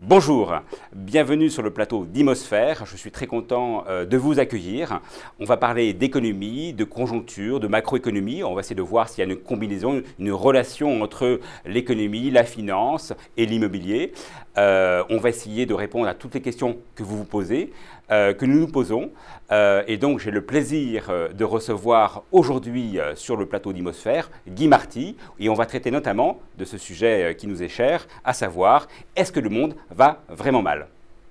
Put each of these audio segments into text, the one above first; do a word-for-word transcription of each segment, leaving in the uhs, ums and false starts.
Bonjour, bienvenue sur le plateau d'Imosphère. Je suis très content euh, de vous accueillir. On va parler d'économie, de conjoncture, de macroéconomie. On va essayer de voir s'il y a une combinaison, une relation entre l'économie, la finance et l'immobilier. Euh, on va essayer de répondre à toutes les questions que vous vous posez, euh, que nous nous posons. Euh, et donc j'ai le plaisir euh, de recevoir aujourd'hui euh, sur le plateau d'Imosphère Guy Marty. Et on va traiter notamment de ce sujet euh, qui nous est cher, à savoir, est-ce que le monde va vraiment mal?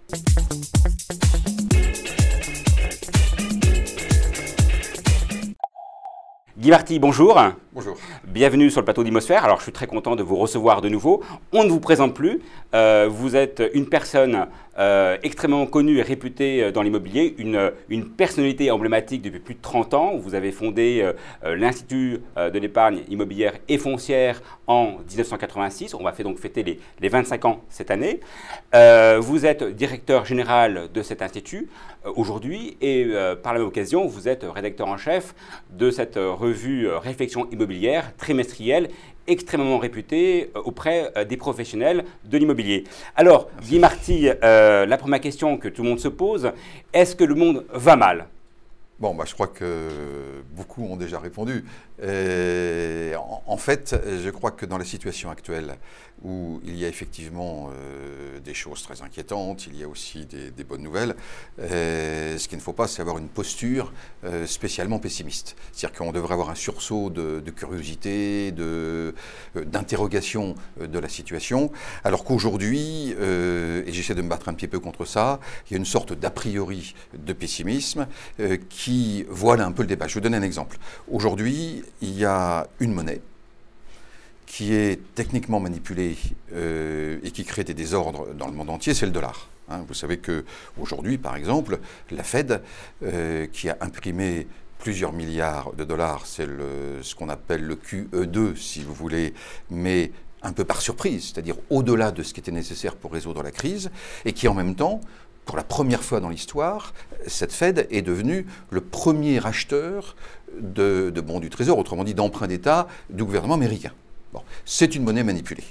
Guy Marty, bonjour. Bonjour. Bienvenue sur le plateau d'Imosphère. Alors, je suis très content de vous recevoir de nouveau. On ne vous présente plus. Euh, vous êtes une personne euh, extrêmement connue et réputée dans l'immobilier, une, une personnalité emblématique depuis plus de trente ans. Vous avez fondé euh, l'Institut de l'épargne immobilière et foncière en mille neuf cent quatre-vingt-six. On va faire donc fêter les, les vingt-cinq ans cette année. Euh, vous êtes directeur général de cet institut euh, aujourd'hui et euh, par la même occasion, vous êtes rédacteur en chef de cette revue euh, Réflexion immobilière trimestrielle extrêmement réputée euh, auprès euh, des professionnels de l'immobilier. Alors, Guy Marty, euh, la première question que tout le monde se pose, est-ce que le monde va mal ? Bon, bah, je crois que beaucoup ont déjà répondu. Et en, en fait, je crois que dans la situation actuelle, où il y a effectivement euh, des choses très inquiétantes, il y a aussi des, des bonnes nouvelles, euh, ce qu'il ne faut pas, c'est avoir une posture euh, spécialement pessimiste. C'est-à-dire qu'on devrait avoir un sursaut de, de curiosité, de, euh, d'interrogation de la situation, alors qu'aujourd'hui, euh, et j'essaie de me battre un petit peu contre ça, il y a une sorte d'a priori de pessimisme euh, qui voile un peu le débat. Je vais vous donner un exemple. Aujourd'hui, il y a une monnaie qui est techniquement manipulée euh, et qui crée des désordres dans le monde entier, c'est le dollar. Hein, vous savez qu'aujourd'hui, par exemple, la Fed, euh, qui a imprimé plusieurs milliards de dollars, c'est le, ce qu'on appelle le Q E deux, si vous voulez, mais un peu par surprise, c'est-à-dire au-delà de ce qui était nécessaire pour résoudre la crise, et qui en même temps, pour la première fois dans l'histoire, cette Fed est devenue le premier acheteur de, de bons du Trésor, autrement dit d'emprunts d'État du gouvernement américain. Bon, c'est une monnaie manipulée.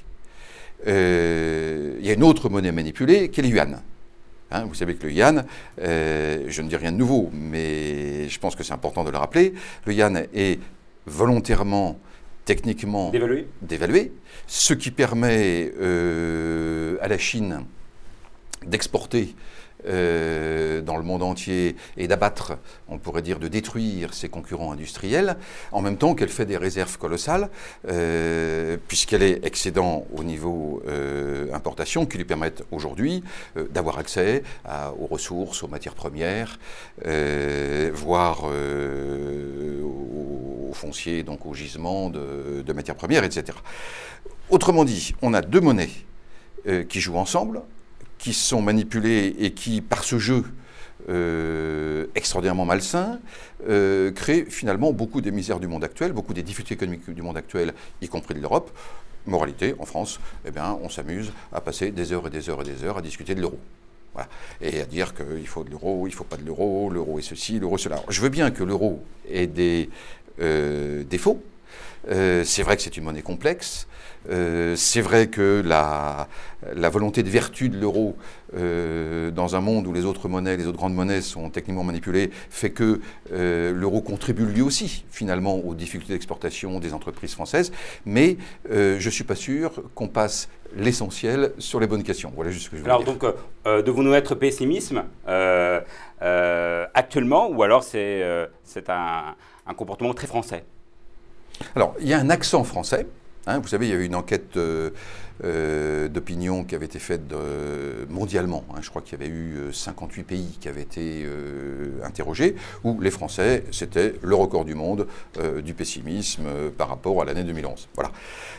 Euh, il y a une autre monnaie manipulée qui est le yuan. Hein, vous savez que le yuan, euh, je ne dis rien de nouveau, mais je pense que c'est important de le rappeler, le yuan est volontairement, techniquement dévalué, dévalué ce qui permet euh, à la Chine d'exporter euh, dans le monde entier et d'abattre, on pourrait dire de détruire ses concurrents industriels, en même temps qu'elle fait des réserves colossales, euh, puisqu'elle est excédent au niveau euh, importation, qui lui permettent aujourd'hui euh, d'avoir accès à, aux ressources, aux matières premières, euh, voire euh, aux, aux fonciers, donc aux gisements de, de matières premières, et cetera. Autrement dit, on a deux monnaies euh, qui jouent ensemble, qui sont manipulés et qui, par ce jeu euh, extraordinairement malsain, euh, créent finalement beaucoup des misères du monde actuel, beaucoup des difficultés économiques du monde actuel, y compris de l'Europe. Moralité, en France, eh bien, on s'amuse à passer des heures et des heures et des heures à discuter de l'euro. Voilà. Et à dire qu'il faut de l'euro, il ne faut pas de l'euro, l'euro est ceci, l'euro cela. Alors, je veux bien que l'euro ait des euh, défauts. Euh, c'est vrai que c'est une monnaie complexe. Euh, c'est vrai que la, la volonté de vertu de l'euro euh, dans un monde où les autres monnaies, les autres grandes monnaies sont techniquement manipulées, fait que euh, l'euro contribue lui aussi finalement aux difficultés d'exportation des entreprises françaises. Mais euh, je ne suis pas sûr qu'on passe l'essentiel sur les bonnes questions. Voilà juste ce que je veux alors dire. donc, euh, devons-nous être pessimisme euh, euh, actuellement, ou alors c'est euh, c'est un, un comportement très français? Alors, il y a un accent français. Hein, vous savez, il y avait une enquête euh, euh, d'opinion qui avait été faite de, mondialement. Hein, je crois qu'il y avait eu cinquante-huit pays qui avaient été euh, interrogés, où les Français, c'était le record du monde euh, du pessimisme euh, par rapport à l'année deux mille onze. Voilà.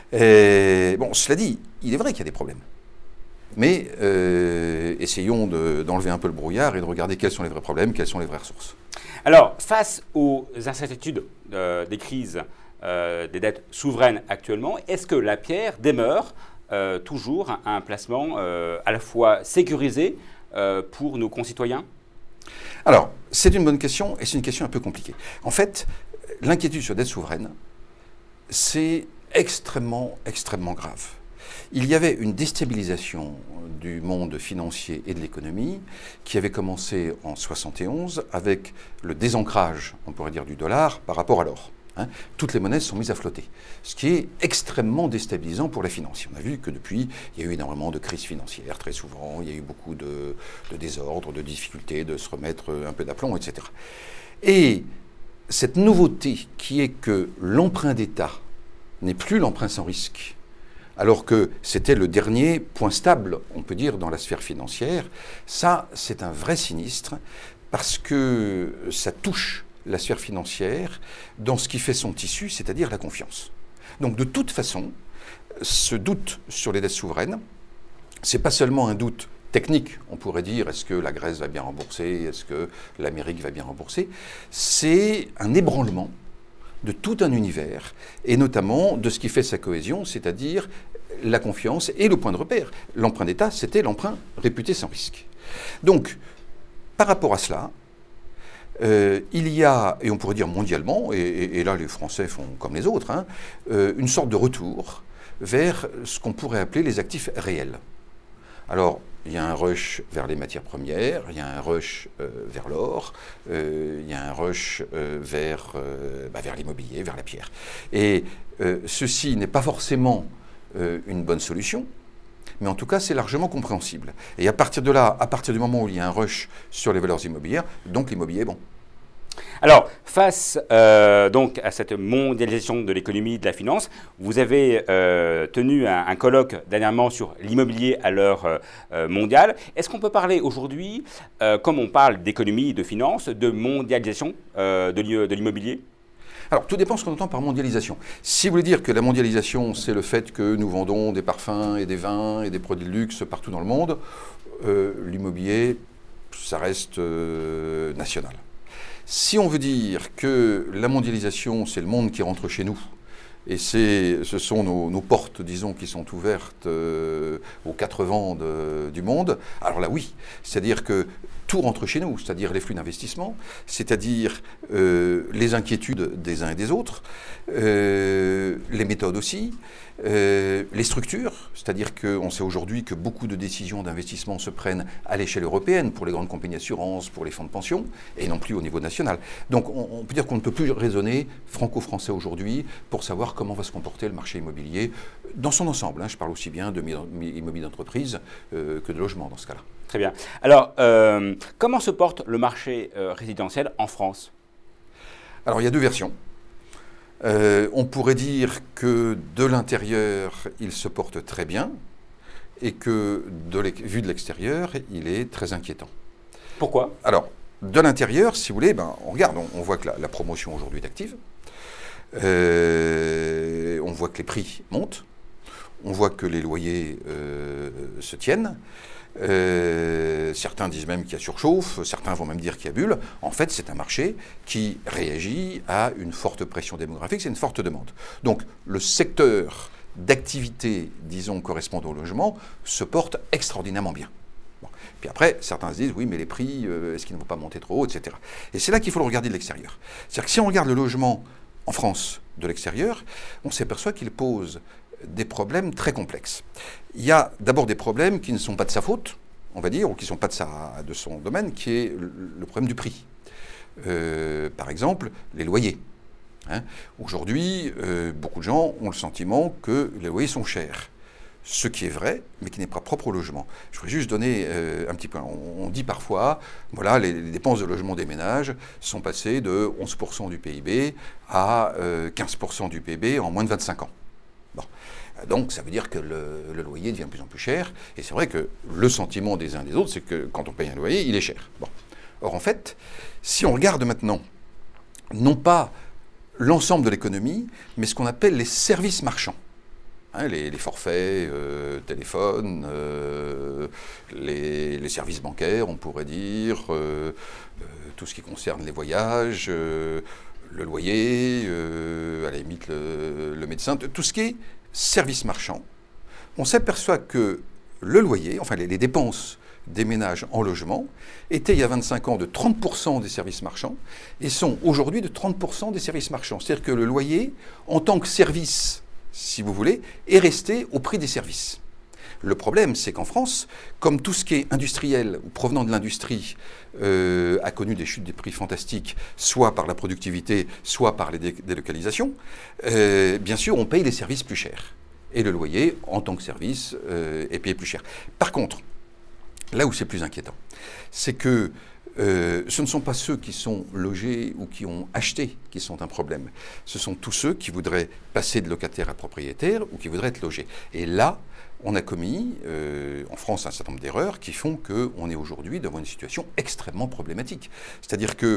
Et, bon, cela dit, il est vrai qu'il y a des problèmes. Mais euh, essayons de, d'enlever un peu le brouillard et de regarder quels sont les vrais problèmes, quelles sont les vraies ressources. Alors, face aux incertitudes euh, des crises, Euh, des dettes souveraines actuellement, est-ce que la pierre demeure euh, toujours un, un placement euh, à la fois sécurisé euh, pour nos concitoyens? Alors, c'est une bonne question et c'est une question un peu compliquée. En fait, l'inquiétude sur la dette souveraine, c'est extrêmement, extrêmement grave. il y avait une déstabilisation du monde financier et de l'économie qui avait commencé en soixante et onze avec le désancrage, on pourrait dire, du dollar par rapport à l'or. Hein. Toutes les monnaies sont mises à flotter, ce qui est extrêmement déstabilisant pour la finance. On a vu que depuis, il y a eu énormément de crises financières, très souvent, il y a eu beaucoup de, de désordres, de difficultés de se remettre un peu d'aplomb, et cetera. Et cette nouveauté qui est que l'emprunt d'État n'est plus l'emprunt sans risque, alors que c'était le dernier point stable, on peut dire, dans la sphère financière, ça, c'est un vrai sinistre, parce que ça touche la sphère financière dans ce qui fait son tissu, c'est-à-dire la confiance. Donc, de toute façon, ce doute sur les dettes souveraines, c'est pas seulement un doute technique, on pourrait dire, est-ce que la Grèce va bien rembourser, est-ce que l'Amérique va bien rembourser, c'est un ébranlement de tout un univers, et notamment de ce qui fait sa cohésion, c'est-à-dire la confiance et le point de repère. L'emprunt d'État, c'était l'emprunt réputé sans risque. Donc, par rapport à cela, euh, il y a, et on pourrait dire mondialement, et, et, et là les Français font comme les autres, hein, euh, une sorte de retour vers ce qu'on pourrait appeler les actifs réels. Alors, il y a un rush vers les matières premières, il y a un rush euh, vers l'or, euh, il y a un rush euh, vers, euh, bah, vers l'immobilier, vers la pierre. Et euh, ceci n'est pas forcément euh, une bonne solution, mais en tout cas, c'est largement compréhensible. Et à partir de là, à partir du moment où il y a un rush sur les valeurs immobilières, donc l'immobilier est bon. Alors, face euh, donc à cette mondialisation de l'économie et de la finance, vous avez euh, tenu un, un colloque dernièrement sur l'immobilier à l'heure euh, mondiale. Est-ce qu'on peut parler aujourd'hui, euh, comme on parle d'économie et de finance, de mondialisation euh, de l'immobilier ? Alors, tout dépend de ce qu'on entend par mondialisation. Si vous voulez dire que la mondialisation, c'est le fait que nous vendons des parfums et des vins et des produits de luxe partout dans le monde, euh, l'immobilier, ça reste euh, national. Si on veut dire que la mondialisation, c'est le monde qui rentre chez nous, et ce sont nos, nos portes, disons, qui sont ouvertes euh, aux quatre vents de, du monde, alors là, oui. C'est-à-dire que tout rentre chez nous, c'est-à-dire les flux d'investissement, c'est-à-dire euh, les inquiétudes des uns et des autres, euh, les méthodes aussi, euh, les structures, c'est-à-dire qu'on sait aujourd'hui que beaucoup de décisions d'investissement se prennent à l'échelle européenne pour les grandes compagnies d'assurance, pour les fonds de pension, et non plus au niveau national. Donc on, on peut dire qu'on ne peut plus raisonner franco-français aujourd'hui pour savoir comment va se comporter le marché immobilier dans son ensemble. Hein. Je parle aussi bien de immobilier d'entreprise euh, que de logement dans ce cas-là. Très bien. Alors, euh, comment se porte le marché euh, résidentiel en France ? Alors, il y a deux versions. Euh, on pourrait dire que de l'intérieur, il se porte très bien et que, de vu de l'extérieur, il est très inquiétant. Pourquoi ? Alors, de l'intérieur, si vous voulez, ben, on regarde, on, on voit que la, la promotion aujourd'hui est active. Euh, on voit que les prix montent. On voit que les loyers euh, se tiennent. Euh, certains disent même qu'il y a surchauffe, certains vont même dire qu'il y a bulle. En fait, c'est un marché qui réagit à une forte pression démographique, c'est une forte demande. Donc, le secteur d'activité, disons, correspondant au logement, se porte extraordinairement bien. Bon. Puis après, certains se disent, oui, mais les prix, euh, est-ce qu'ils ne vont pas monter trop haut, et cetera. Et c'est là qu'il faut le regarder de l'extérieur. C'est-à-dire que si on regarde le logement en France de l'extérieur, on s'aperçoit qu'il pose des problèmes très complexes. Il y a d'abord des problèmes qui ne sont pas de sa faute, on va dire, ou qui ne sont pas de, sa, de son domaine, qui est le, le problème du prix. Euh, par exemple, les loyers. Hein. Aujourd'hui, euh, beaucoup de gens ont le sentiment que les loyers sont chers. Ce qui est vrai, mais qui n'est pas propre au logement. Je voudrais juste donner euh, un petit point. On, on dit parfois, voilà, les, les dépenses de logement des ménages sont passées de onze pour cent du P I B à euh, quinze pour cent du P I B en moins de vingt-cinq ans. Bon. Donc ça veut dire que le, le loyer devient de plus en plus cher, et c'est vrai que le sentiment des uns et des autres, c'est que quand on paye un loyer, il est cher. Bon. Or en fait, si on regarde maintenant, non pas l'ensemble de l'économie, mais ce qu'on appelle les services marchands, hein, les, les forfaits, euh, téléphones, euh, les, les services bancaires, on pourrait dire, euh, euh, tout ce qui concerne les voyages, euh, le loyer, euh, à la limite le, le médecin, tout ce qui est service marchand, on s'aperçoit que le loyer, enfin les, les dépenses des ménages en logement, étaient il y a vingt-cinq ans de trente pour cent des services marchands et sont aujourd'hui de trente pour cent des services marchands. C'est-à-dire que le loyer, en tant que service, si vous voulez, est resté au prix des services. Le problème, c'est qu'en France, comme tout ce qui est industriel ou provenant de l'industrie euh, a connu des chutes des prix fantastiques, soit par la productivité, soit par les dé délocalisations, euh, bien sûr, on paye les services plus chers. Et le loyer, en tant que service, euh, est payé plus cher. Par contre, là où c'est plus inquiétant, c'est que euh, ce ne sont pas ceux qui sont logés ou qui ont acheté qui sont un problème. Ce sont tous ceux qui voudraient passer de locataire à propriétaire ou qui voudraient être logés. Et là, on a commis, euh, en France, un certain nombre d'erreurs qui font qu'on est aujourd'hui devant une situation extrêmement problématique. C'est-à-dire que,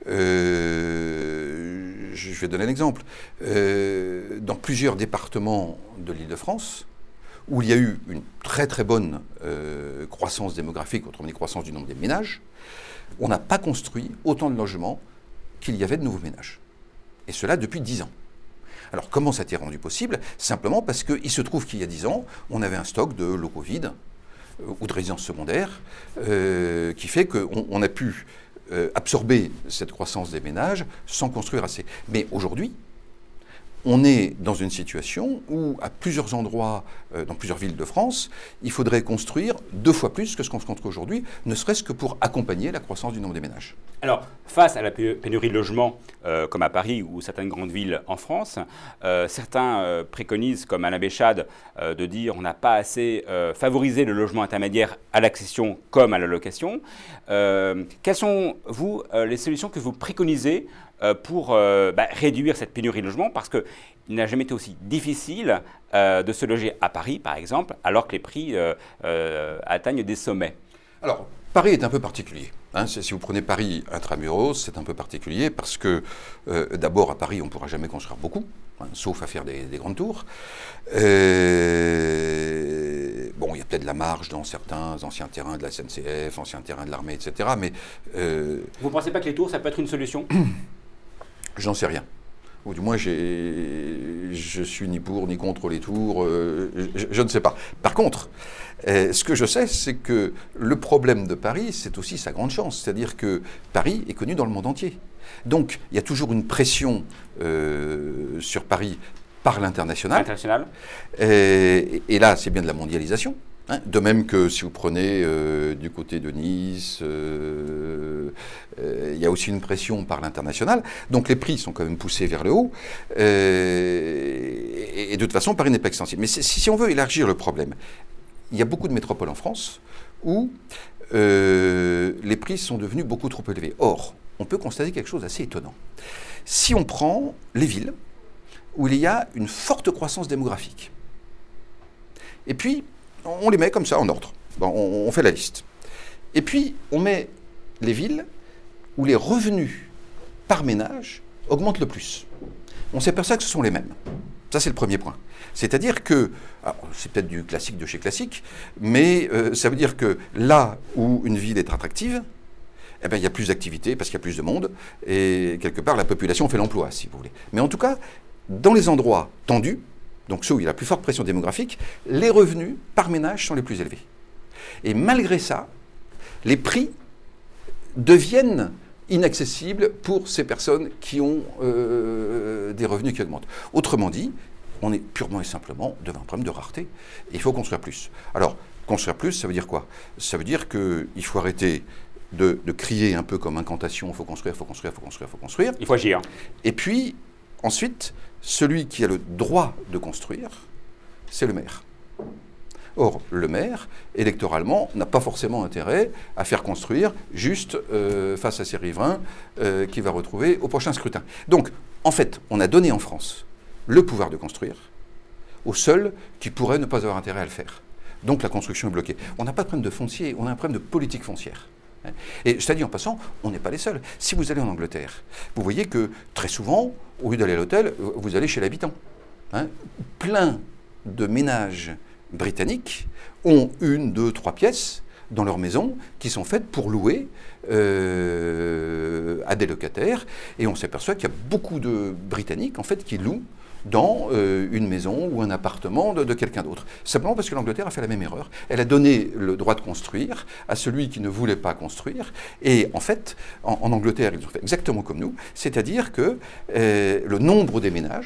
euh, je vais donner un exemple, euh, dans plusieurs départements de l'Île-de-France, où il y a eu une très très bonne euh, croissance démographique, autrement dit croissance du nombre des ménages, on n'a pas construit autant de logements qu'il y avait de nouveaux ménages. Et cela depuis dix ans. Alors comment ça a été rendu possible? Simplement parce qu'il se trouve qu'il y a dix ans, on avait un stock de locaux vides euh, ou de résidences secondaires euh, qui fait qu'on on a pu euh, absorber cette croissance des ménages sans construire assez. Mais aujourd'hui, on est dans une situation où, à plusieurs endroits, euh, dans plusieurs villes de France, il faudrait construire deux fois plus que ce qu'on se construit aujourd'hui, ne serait-ce que pour accompagner la croissance du nombre des ménages. Alors, face à la pénurie de logements, euh, comme à Paris ou certaines grandes villes en France, euh, certains euh, préconisent, comme Alain Béchade, euh, de dire on n'a pas assez euh, favorisé le logement intermédiaire à l'accession comme à la location. Euh, quelles sont, vous, euh, les solutions que vous préconisez euh, pour euh, bah, réduire cette pénurie de logements? Parce qu'il n'a jamais été aussi difficile euh, de se loger à Paris, par exemple, alors que les prix euh, euh, atteignent des sommets. Alors, Paris est un peu particulier. Hein. Si vous prenez Paris intramuros, c'est un peu particulier parce que, euh, d'abord, à Paris, on ne pourra jamais construire beaucoup, hein, sauf à faire des, des grandes tours. Euh, bon, il y a peut-être de la marge dans certains anciens terrains de la S N C F, anciens terrains de l'armée, et cetera. Mais euh, vous ne pensez pas que les tours, ça peut être une solution? J'en sais rien. Ou du moins, je suis ni pour ni contre les tours, euh, je, je ne sais pas. Par contre, euh, ce que je sais, c'est que le problème de Paris, c'est aussi sa grande chance. C'est-à-dire que Paris est connu dans le monde entier. Donc, il y a toujours une pression euh, sur Paris par l'international. International. Et, et là, c'est bien de la mondialisation. Hein, de même que si vous prenez euh, du côté de Nice, euh, euh, il y a aussi une pression par l'international. Donc les prix sont quand même poussés vers le haut. Euh, et, et de toute façon, Paris n'est pas extensible. Mais si, si on veut élargir le problème, il y a beaucoup de métropoles en France où euh, les prix sont devenus beaucoup trop élevés. Or, on peut constater quelque chose d'assez étonnant. Si on prend les villes où il y a une forte croissance démographique, et puis on les met comme ça en ordre. Bon, on, on fait la liste. Et puis, on met les villes où les revenus par ménage augmentent le plus. On s'aperçoit que ce sont les mêmes. Ça, c'est le premier point. C'est-à-dire que, c'est peut-être du classique de chez classique, mais euh, ça veut dire que là où une ville est attractive, eh bien, il y a plus d'activité parce qu'il y a plus de monde, et quelque part, la population fait l'emploi, si vous voulez. Mais en tout cas, dans les endroits tendus, donc ceux où il y a la plus forte pression démographique, les revenus par ménage sont les plus élevés. Et malgré ça, les prix deviennent inaccessibles pour ces personnes qui ont euh, des revenus qui augmentent. Autrement dit, on est purement et simplement devant un problème de rareté. Et il faut construire plus. Alors, construire plus, ça veut dire quoi? Ça veut dire qu'il faut arrêter de, de crier un peu comme incantation, il faut construire, il faut construire, il faut construire, il faut construire. Il faut agir. Et puis, ensuite, celui qui a le droit de construire, c'est le maire. Or, le maire, électoralement, n'a pas forcément intérêt à faire construire juste euh, face à ses riverains euh, qu'il va retrouver au prochain scrutin. Donc, en fait, on a donné en France le pouvoir de construire aux seuls qui pourraient ne pas avoir intérêt à le faire. Donc, la construction est bloquée. On n'a pas de problème de foncier, on a un problème de politique foncière. Et je t'ai dit en passant, on n'est pas les seuls. Si vous allez en Angleterre, vous voyez que très souvent, au lieu d'aller à l'hôtel, vous allez chez l'habitant. Hein, plein de ménages britanniques ont une, deux, trois pièces dans leur maison qui sont faites pour louer euh, à des locataires. Et on s'aperçoit qu'il y a beaucoup de Britanniques en fait, qui louent dans euh, une maison ou un appartement de, de quelqu'un d'autre. Simplement parce que l'Angleterre a fait la même erreur. Elle a donné le droit de construire à celui qui ne voulait pas construire. Et en fait, en, en Angleterre, ils ont fait exactement comme nous, c'est-à-dire que euh, le nombre des ménages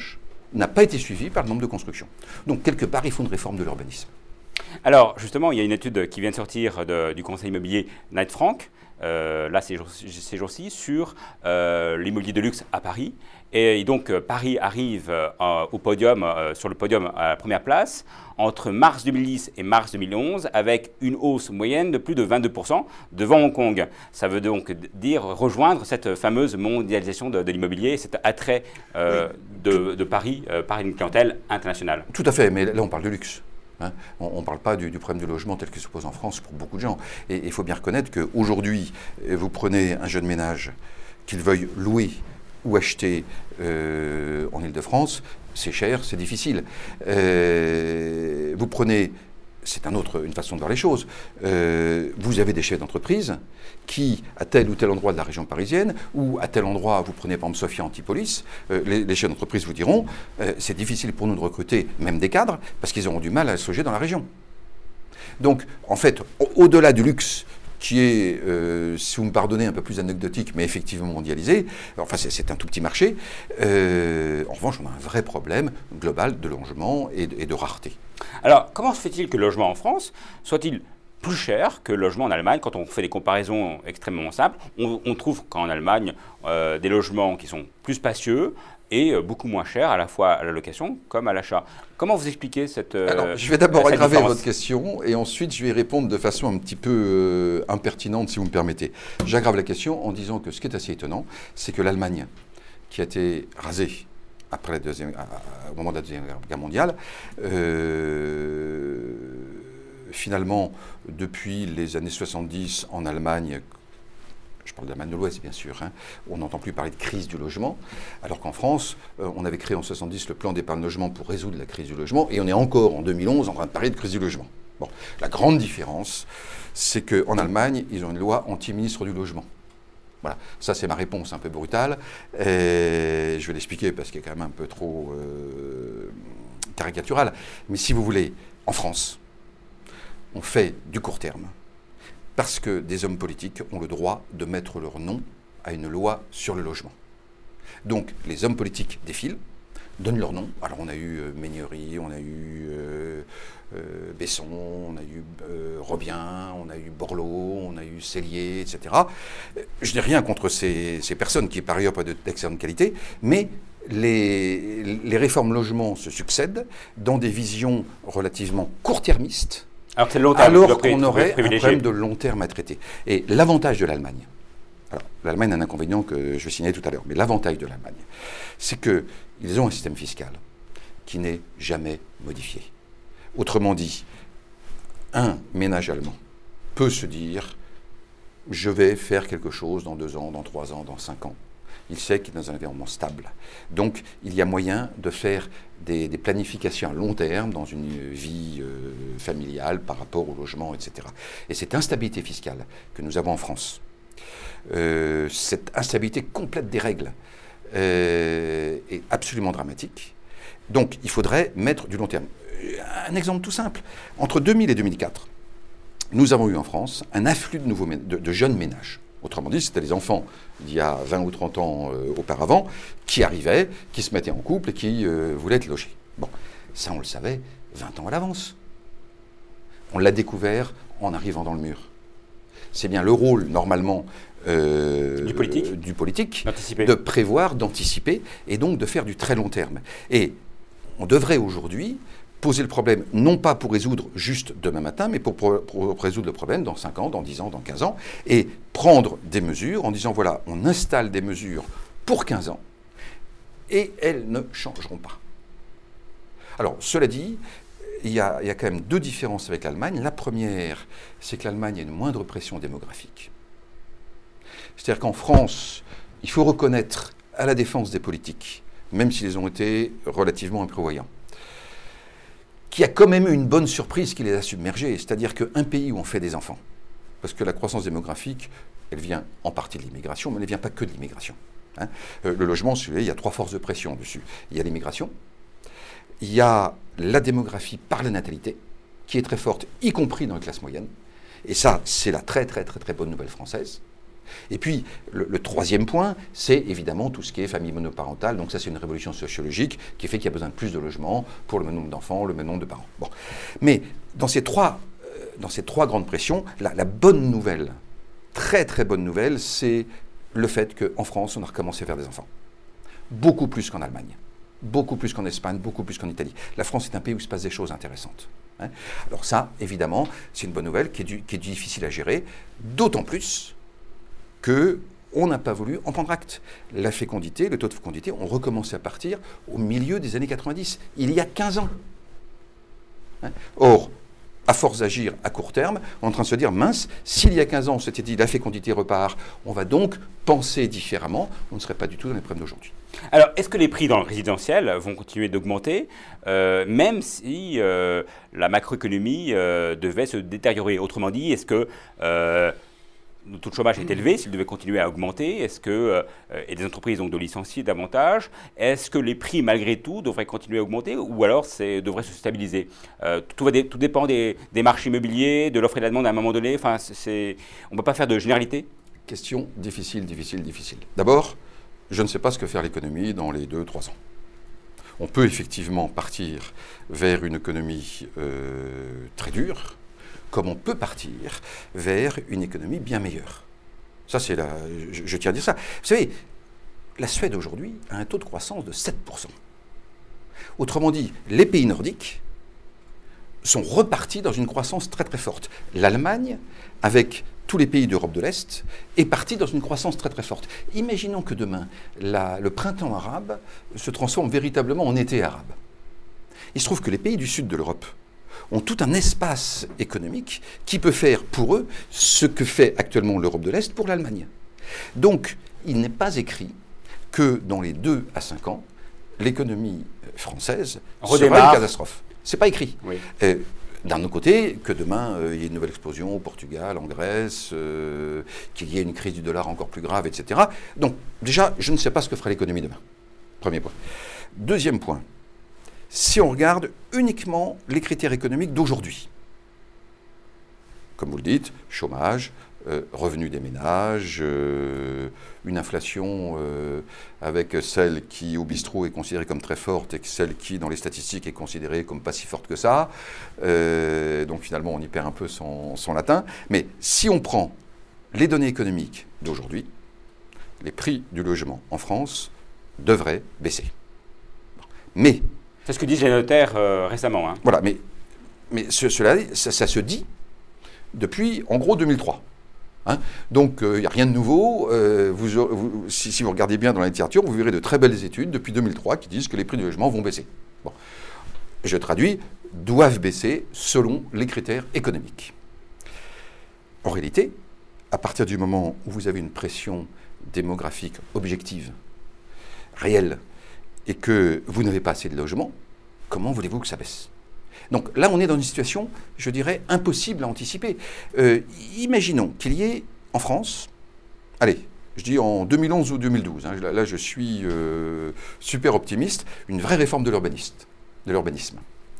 n'a pas été suivi par le nombre de constructions. Donc, quelque part, il faut une réforme de l'urbanisme. Alors, justement, il y a une étude qui vient de sortir de, du conseil immobilier Knight Frank, euh, là, ces jours-ci, jours sur euh, l'immobilier de luxe à Paris. Et donc, euh, Paris arrive euh, au podium, euh, sur le podium à la première place, entre mars deux mille dix et mars deux mille onze, avec une hausse moyenne de plus de vingt-deux pour cent devant Hong Kong. Ça veut donc dire rejoindre cette fameuse mondialisation de, de l'immobilier, cet attrait euh, oui. de, de Paris euh, par une clientèle internationale. Tout à fait, mais là, on parle de luxe. Hein, on ne parle pas du, du problème du logement tel qu'il se pose en France pour beaucoup de gens. Et il faut bien reconnaître qu'aujourd'hui, vous prenez un jeune ménage, qu'il veuille louer ou acheter euh, en Ile-de-France, c'est cher, c'est difficile. Euh, vous prenez, c'est un autre, une façon de voir les choses, euh, vous avez des chefs d'entreprise qui, à tel ou tel endroit de la région parisienne, ou à tel endroit, vous prenez par exemple Sophia Antipolis, euh, les, les chefs d'entreprise vous diront, euh, c'est difficile pour nous de recruter même des cadres, parce qu'ils auront du mal à se loger dans la région. Donc, en fait, au-delà du luxe, qui est, euh, si vous me pardonnez, un peu plus anecdotique, mais effectivement mondialisé. Enfin, c'est un tout petit marché. Euh, en revanche, on a un vrai problème global de logement et de, et de rareté. Alors, comment se fait-il que le logement en France soit-il plus cher que le logement en Allemagne? Quand on fait des comparaisons extrêmement simples, on, on trouve qu'en Allemagne, euh, des logements qui sont plus spacieux et euh, beaucoup moins chers, à la fois à la location comme à l'achat. Comment vous expliquez cette euh, Alors, je vais d'abord aggraver différence. votre question et ensuite je vais y répondre de façon un petit peu euh, impertinente, si vous me permettez. J'aggrave la question en disant que ce qui est assez étonnant, c'est que l'Allemagne, qui a été rasée après la deuxième, à, au moment de la Deuxième Guerre mondiale, euh, finalement, depuis les années soixante-dix en Allemagne, je parle d'Allemagne de l'Ouest, bien sûr, hein, on n'entend plus parler de crise du logement, alors qu'en France, euh, on avait créé en soixante-dix le plan d'épargne logement pour résoudre la crise du logement, et on est encore en deux mille onze en train de parler de crise du logement. Bon, la grande différence, c'est qu'en Allemagne, ils ont une loi anti-ministre du logement. Voilà, ça c'est ma réponse un peu brutale, et je vais l'expliquer parce qu'elle est quand même un peu trop euh, caricaturale, mais si vous voulez, en France, on fait du court terme, parce que des hommes politiques ont le droit de mettre leur nom à une loi sur le logement. Donc les hommes politiques défilent, donnent leur nom. Alors on a eu euh, Ménieri, on a eu euh, euh, Besson, on a eu euh, Robien, on a eu Borloo, on a eu Sellier, et cetera. Je n'ai rien contre ces, ces personnes qui par ailleurs pas d'excellente qualité, mais les, les réformes logements se succèdent dans des visions relativement court-termistes, alors, long terme, alors qu'on aurait un problème de long terme à traiter. Et l'avantage de l'Allemagne, alors l'Allemagne a un inconvénient que je vais signaler tout à l'heure, mais l'avantage de l'Allemagne, c'est qu'ils ont un système fiscal qui n'est jamais modifié. Autrement dit, un ménage allemand peut se dire « je vais faire quelque chose dans deux ans, dans trois ans, dans cinq ans ». Il sait qu'il est dans un environnement stable. Donc, il y a moyen de faire des, des planifications à long terme dans une vie euh, familiale par rapport au logement, et cetera. Et cette instabilité fiscale que nous avons en France, euh, cette instabilité complète des règles euh, est absolument dramatique. Donc, il faudrait mettre du long terme. Un exemple tout simple. Entre deux mille et deux mille quatre, nous avons eu en France un afflux de, nouveaux, de, de jeunes ménages. Autrement dit, c'était les enfants d'il y a vingt ou trente ans euh, auparavant qui arrivaient, qui se mettaient en couple et qui euh, voulaient être logés. Bon, ça on le savait vingt ans à l'avance. On l'a découvert en arrivant dans le mur. C'est bien le rôle, normalement, euh, du politique, euh, du politique de prévoir, d'anticiper et donc de faire du très long terme. Et on devrait aujourd'hui poser le problème, non pas pour résoudre juste demain matin, mais pour, pour, pour résoudre le problème dans cinq ans, dans dix ans, dans quinze ans, et prendre des mesures en disant, voilà, on installe des mesures pour quinze ans, et elles ne changeront pas. Alors, cela dit, il y a, il y a quand même deux différences avec l'Allemagne. La première, c'est que l'Allemagne a une moindre pression démographique. C'est-à-dire qu'en France, il faut reconnaître à la défense des politiques, même s'ils ont été relativement imprévoyants, qui a quand même eu une bonne surprise qui les a submergés. C'est-à-dire qu'un pays où on fait des enfants, parce que la croissance démographique, elle vient en partie de l'immigration, mais elle ne vient pas que de l'immigration. Hein. Euh, le logement, il y a trois forces de pression dessus. Il y a l'immigration, il y a la démographie par la natalité, qui est très forte, y compris dans les classes moyennes. Et ça, c'est la très très très très bonne nouvelle française. Et puis, le, le troisième point, c'est évidemment tout ce qui est famille monoparentale. Donc ça, c'est une révolution sociologique qui fait qu'il y a besoin de plus de logements pour le même nombre d'enfants, le même nombre de parents. Bon. Mais dans ces trois, euh, dans ces trois grandes pressions, la, la bonne nouvelle, très très bonne nouvelle, c'est le fait qu'en France, on a recommencé à faire des enfants. Beaucoup plus qu'en Allemagne, beaucoup plus qu'en Espagne, beaucoup plus qu'en Italie. La France est un pays où il se passe des choses intéressantes. Hein. Alors ça, évidemment, c'est une bonne nouvelle qui est, du, qui est difficile à gérer, d'autant plus qu'on n'a pas voulu en prendre acte. La fécondité, le taux de fécondité, ont recommencé à partir au milieu des années quatre-vingt-dix, il y a quinze ans. Hein. Or, à force d'agir à court terme, on est en train de se dire, mince, s'il y a quinze ans, on s'était dit la fécondité repart, on va donc penser différemment, on ne serait pas du tout dans les problèmes d'aujourd'hui. Alors, est-ce que les prix dans le résidentiel vont continuer d'augmenter, euh, même si euh, la macroéconomie euh, devait se détériorer? Autrement dit, est-ce que euh, le taux de chômage est élevé, s'il devait continuer à augmenter? Est-ce que, euh, et des entreprises donc, doivent licencier davantage? Est-ce que les prix, malgré tout, devraient continuer à augmenter ou alors c'est, devraient se stabiliser? euh, tout, va dé, tout dépend des, des marchés immobiliers, de l'offre et de la demande à un moment donné. Enfin, c'est, on ne peut pas faire de généralité? Question difficile, difficile, difficile. D'abord, je ne sais pas ce que faire l'économie dans les deux trois ans. On peut effectivement partir vers une économie euh, très dure, comme on peut partir vers une économie bien meilleure. Ça, c'est la... Je, je tiens à dire ça. Vous savez, la Suède aujourd'hui a un taux de croissance de sept pour cent. Autrement dit, les pays nordiques sont repartis dans une croissance très très forte. L'Allemagne, avec tous les pays d'Europe de l'Est, est partie dans une croissance très très forte. Imaginons que demain, la, le printemps arabe se transforme véritablement en été arabe. Il se trouve que les pays du sud de l'Europe ont tout un espace économique qui peut faire pour eux ce que fait actuellement l'Europe de l'Est pour l'Allemagne. Donc, il n'est pas écrit que dans les deux à cinq ans, l'économie française redémarre. Sera une catastrophe. C'est pas écrit. Oui. Euh, D'un autre côté, que demain, euh, il y ait une nouvelle explosion au Portugal, en Grèce, euh, qu'il y ait une crise du dollar encore plus grave, et cetera. Donc, déjà, je ne sais pas ce que fera l'économie demain. Premier point. Deuxième point. Si on regarde uniquement les critères économiques d'aujourd'hui, comme vous le dites, chômage, euh, revenus des ménages, euh, une inflation euh, avec celle qui au bistrot est considérée comme très forte et celle qui dans les statistiques est considérée comme pas si forte que ça, euh, donc finalement on y perd un peu son, son latin, mais si on prend les données économiques d'aujourd'hui, les prix du logement en France devraient baisser. Mais c'est ce que disent les notaires euh, récemment. Hein. Voilà, mais, mais ce, cela, ça, ça se dit depuis, en gros, deux mille trois. Hein. Donc, il euh, n'y a rien de nouveau. Euh, vous, vous, si, si vous regardez bien dans la littérature, vous verrez de très belles études depuis deux mille trois qui disent que les prix du logement vont baisser. Bon. Je traduis, doivent baisser selon les critères économiques. En réalité, à partir du moment où vous avez une pression démographique objective, réelle, et que vous n'avez pas assez de logements, comment voulez-vous que ça baisse? Donc là, on est dans une situation, je dirais, impossible à anticiper. Euh, imaginons qu'il y ait en France, allez, je dis en deux mille onze ou deux mille douze, hein, là, là je suis euh, super optimiste, une vraie réforme de l'urbanisme.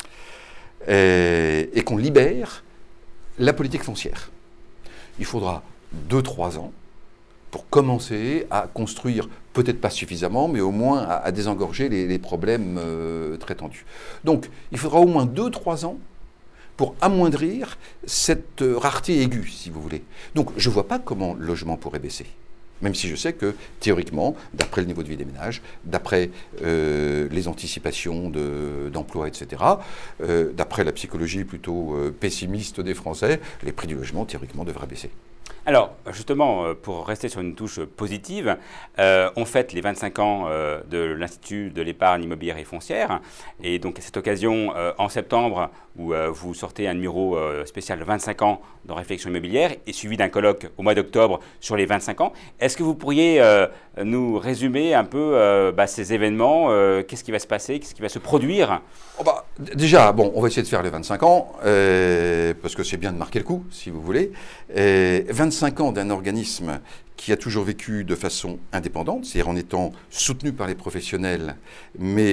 Et, et qu'on libère la politique foncière. Il faudra deux trois ans pour commencer à construire, peut-être pas suffisamment, mais au moins à, à désengorger les, les problèmes euh, très tendus. Donc, il faudra au moins deux trois ans pour amoindrir cette euh, rareté aiguë, si vous voulez. Donc, je ne vois pas comment le logement pourrait baisser. Même si je sais que, théoriquement, d'après le niveau de vie des ménages, d'après euh, les anticipations de, d'emploi, et cetera, euh, d'après la psychologie plutôt euh, pessimiste des Français, les prix du logement, théoriquement, devraient baisser. Alors, justement, pour rester sur une touche positive, euh, on fête les vingt-cinq ans euh, de l'Institut de l'épargne immobilière et foncière. Et donc, à cette occasion, euh, en septembre, où euh, vous sortez un numéro euh, spécial vingt-cinq ans de réflexion immobilière et suivi d'un colloque au mois d'octobre sur les vingt-cinq ans. Est-ce que vous pourriez euh, nous résumer un peu euh, bah, ces événements? euh, Qu'est-ce qui va se passer? Qu'est-ce qui va se produire? Oh bah, déjà, bon, on va essayer de faire les vingt-cinq ans, euh, parce que c'est bien de marquer le coup, si vous voulez. Euh, vingt-cinq ans d'un organisme qui a toujours vécu de façon indépendante, c'est-à-dire en étant soutenu par les professionnels, mais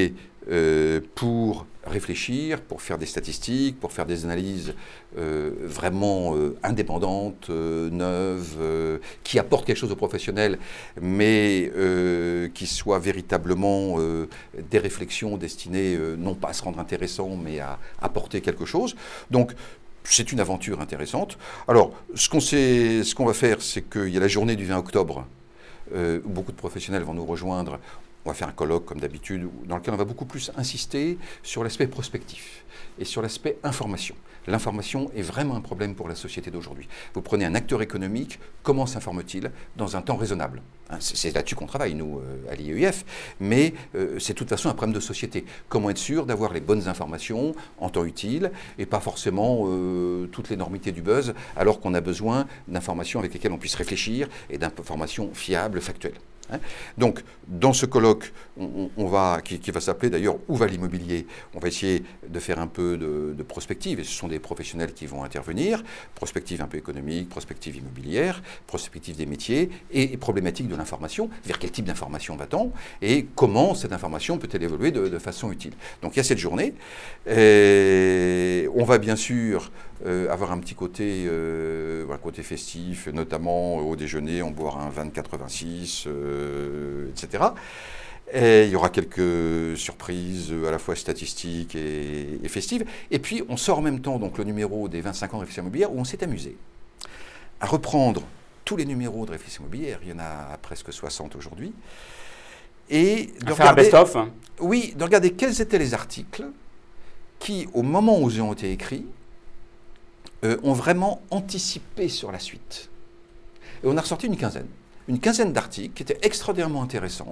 euh, pour réfléchir, pour faire des statistiques, pour faire des analyses euh, vraiment euh, indépendantes, euh, neuves, euh, qui apportent quelque chose aux professionnels, mais euh, qui soient véritablement euh, des réflexions destinées euh, non pas à se rendre intéressant, mais à apporter quelque chose. Donc, c'est une aventure intéressante. Alors, ce qu'on sait, ce qu'on va faire, c'est qu'il y a la journée du vingt octobre, euh, où beaucoup de professionnels vont nous rejoindre. On va faire un colloque, comme d'habitude, dans lequel on va beaucoup plus insister sur l'aspect prospectif et sur l'aspect information. L'information est vraiment un problème pour la société d'aujourd'hui. Vous prenez un acteur économique, comment s'informe-t-il dans un temps raisonnable? C'est là-dessus qu'on travaille, nous, à l'I E I F, mais euh, c'est de toute façon un problème de société. Comment être sûr d'avoir les bonnes informations en temps utile et pas forcément euh, toute l'énormité du buzz, alors qu'on a besoin d'informations avec lesquelles on puisse réfléchir et d'informations fiables, factuelles. Hein. Donc, dans ce colloque, on, on va, qui, qui va s'appeler d'ailleurs « Où va l'immobilier ?», on va essayer de faire un peu de, de prospective, et ce sont des professionnels qui vont intervenir, prospective un peu économique, prospective immobilière, prospective des métiers, et, et problématique de l'information, vers quel type d'information va-t-on, et comment cette information peut-elle évoluer de, de façon utile. Donc, il y a cette journée, et on va bien sûr euh, avoir un petit côté, euh, un côté festif, notamment au déjeuner, on boira un vin quatre-vingt-six, euh, et cetera. Et il y aura quelques surprises à la fois statistiques et, et festives. Et puis, on sort en même temps donc, le numéro des vingt-cinq ans de réflexion immobilière où on s'est amusé à reprendre tous les numéros de réflexion immobilière. Il y en a presque soixante aujourd'hui. Et de à faire un best-of. Oui, de regarder quels étaient les articles qui, au moment où ils ont été écrits, euh, ont vraiment anticipé sur la suite. Et on a ressorti une quinzaine. Une quinzaine d'articles qui étaient extraordinairement intéressants,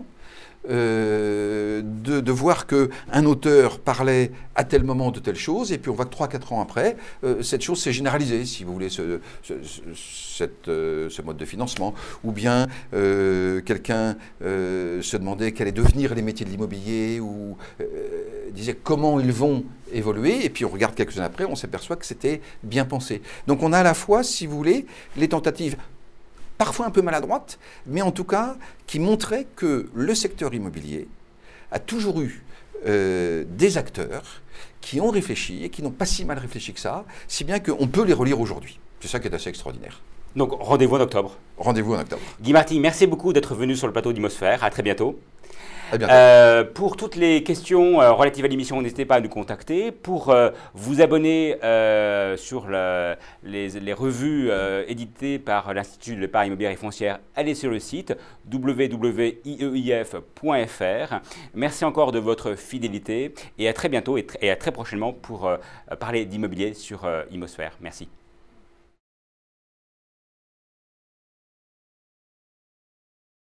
euh, de, de voir qu'un auteur parlait à tel moment de telle chose, et puis on voit que trois à quatre ans après, euh, cette chose s'est généralisée, si vous voulez, ce, ce, ce, cette, euh, ce mode de financement. Ou bien euh, quelqu'un euh, se demandait quels allaient devenir les métiers de l'immobilier, ou euh, disait comment ils vont évoluer, et puis on regarde quelques années après, on s'aperçoit que c'était bien pensé. Donc on a à la fois, si vous voulez, les tentatives parfois un peu maladroite, mais en tout cas qui montrait que le secteur immobilier a toujours eu euh, des acteurs qui ont réfléchi et qui n'ont pas si mal réfléchi que ça, si bien qu'on peut les relire aujourd'hui. C'est ça qui est assez extraordinaire. Donc rendez-vous en octobre. Rendez-vous en octobre. Guy Marty, merci beaucoup d'être venu sur le plateau d'Imosphère. À très bientôt. À bientôt. Euh, pour toutes les questions euh, relatives à l'émission, n'hésitez pas à nous contacter. Pour euh, vous abonner euh, sur le, les, les revues euh, éditées par l'Institut de l'épargne immobilière et foncière, allez sur le site w w w point i e i f point f r. Merci encore de votre fidélité et à très bientôt et, tr et à très prochainement pour euh, parler d'immobilier sur euh, Imosphère. Merci.